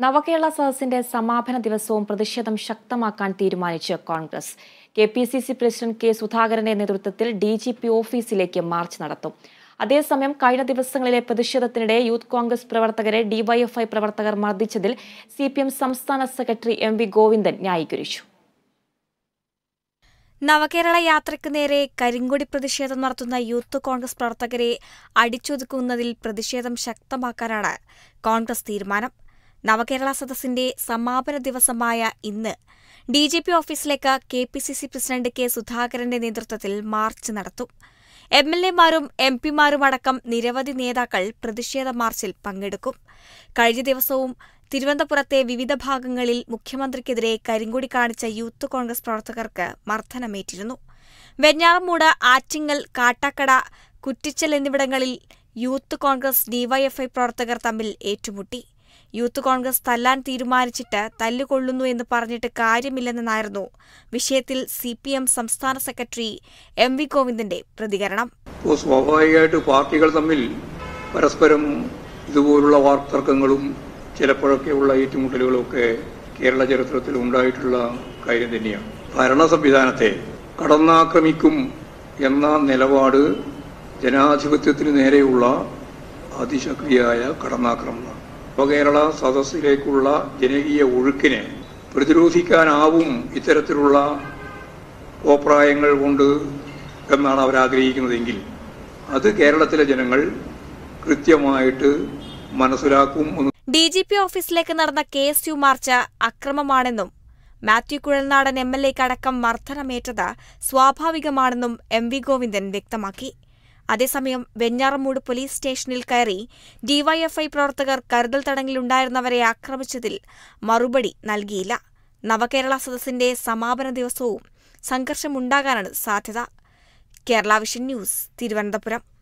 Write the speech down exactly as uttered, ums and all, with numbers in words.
നവകേരള സദസ്സിന്റെ സമാപന ദിവസവും പ്രതിഷേധം ശക്തമാക്കാൻ തീരുമാനിച്ച് Congress. K P C C president K സുധാകരന്റെ നേതൃത്വത്തിൽ ഡി ജി പി ഓഫീസിലേക്ക് മാർച്ച് നടത്തും. അതേസമയം കഴിഞ്ഞ ദിവസങ്ങളിലെ പ്രതിഷേധത്തിനിടെ യൂത്ത് കോൺഗ്രസ് പ്രവർത്തകരെ ഡിവൈഎഫ്ഐ പ്രവർത്തകർ മർദ്ദിച്ചതിൽ സി പി എം സംസ്ഥാന സെക്രട്ടറി എം വി ഗോവിന്ദൻ ന്യായീകരിച്ചു. നവകേരള യാത്രയ്ക്ക് നേരെ കരിങ്കൊടി പ്രതിഷേധം നടത്തുന്ന യൂത്ത് കോൺഗ്രസ് പ്രവർത്തകരെ അടിച്ചൊതുക്കുന്നതിൽ പ്രതിഷേധം ശക്തമാക്കാനാണ് കോൺഗ്രസ് തീരുമാനം. നവകേരള സദസ്സിന്റെ സമാപന ദിവസമായ ഇന്ന് ഡി ജി പി ഓഫീസിലേക്ക് K P C C president K സുധാകരന്റെ നേതൃത്വത്തിൽ മാർച്ച് നടത്തും. എം എൽ എമാരും എം പിമാരുമടക്കം നിരവധി നേതാക്കൾ പ്രതിഷേധ മാർച്ചിൽ പങ്കെടുക്കും. കഴിഞ്ഞ ദിവസവും തിരുവനന്തപുരത്തെ വിവിധ ഭാഗങ്ങളിൽ മുഖ്യമന്ത്രിക്കെതിരെ കരിങ്കൊടി കാണിച്ച യൂത്ത് കോൺഗ്രസ് പ്രവർത്തകർക്ക് മർദ്ദനമേറ്റിരുന്നു. വെഞ്ഞാറമൂട്, ആറ്റിങ്ങൽ, കാട്ടാക്കട, കുറ്റിച്ചൽ എന്നിവിടങ്ങളിൽ യൂത്ത് കോൺഗ്രസ് ഡിവൈഎഫ്ഐ പ്രവർത്തകർ തമ്മിൽ ഏറ്റുമുട്ടി. യൂത്ത് കോൺഗ്രസ് തല്ലാൻ തീരുമാനിച്ചിട്ട് തല്ലുകൊള്ളുന്നു എന്ന് പറഞ്ഞിട്ട് കാര്യമില്ലെന്നായിരുന്നു വിഷയത്തിൽ സി പി എം സംസ്ഥാന സെക്രട്ടറി എം വി ഗോവിന്ദന്റെ പ്രതികരണം. സ്വാഭാവികമായിട്ട് പാർട്ടികൾ തമ്മിൽ പരസ്പരം ഇതുപോലുള്ള വാക്തർക്കങ്ങളും ചിലപ്പോഴൊക്കെയുള്ള ഏറ്റുമുട്ടലുകളും ഒക്കെ കേരള ചരിത്രത്തിൽ ഉണ്ടായിട്ടുള്ള കാര്യം തന്നെയാണ്. ഭരണ സംവിധാനത്തെ കടന്നാക്രമിക്കും എന്ന നിലപാട് ജനാധിപത്യത്തിന് നേരെയുള്ള അതിശക്തിയായ കടന്നാക്രമണമാണ്. നവകേരള സദസ്സിലേക്കുള്ള ജനകീയ ഒഴുക്കിനെ പ്രതിരോധിക്കാനാവും ഇത്തരത്തിലുള്ള അഭിപ്രായങ്ങൾ കൊണ്ട് എന്നാണ് അവരാഗ്രഹിക്കുന്നതെങ്കിൽ അത് കേരളത്തിലെ ജനങ്ങൾ കൃത്യമായിട്ട് മനസ്സിലാക്കും. ഡി ജി പി ഓഫീസിലേക്ക് നടന്ന കെ എസ് യു മാർച്ച് അക്രമമാണെന്നും മാത്യു കുഴൽനാടൻ എം എൽ എക്കടക്കം മർദ്ദനമേറ്റത് സ്വാഭാവികമാണെന്നും എം വി ഗോവിന്ദൻ വ്യക്തമാക്കി. അതേസമയം വെഞ്ഞാറമൂട് പോലീസ് സ്റ്റേഷനിൽ കയറി ഡിവൈഎഫ്ഐ പ്രവർത്തകർ കരുതൽ തടങ്കലിലുണ്ടായിരുന്നവരെ ആക്രമിച്ചതിൽ മറുപടി നൽകിയില്ല. നവകേരള സദസ്സിന്റെ സമാപന ദിവസവും സംഘർഷമുണ്ടാകാനാണ് സാധ്യത. Kerala vision news, Thiruvananthapuram.